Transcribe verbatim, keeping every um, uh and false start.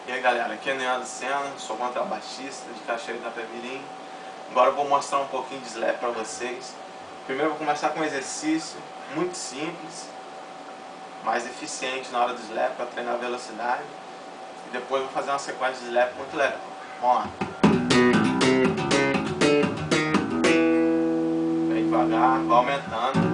E aí galera, aqui é Leandro Senna, sou contrabaixista de Cachoeira da Itapemirim. Agora eu vou mostrar um pouquinho de slap para vocês. Primeiro eu vou começar com um exercício muito simples, mais eficiente na hora do slap para treinar a velocidade. E depois eu vou fazer uma sequência de slap muito legal. Vamos lá. Bem devagar, vai aumentando.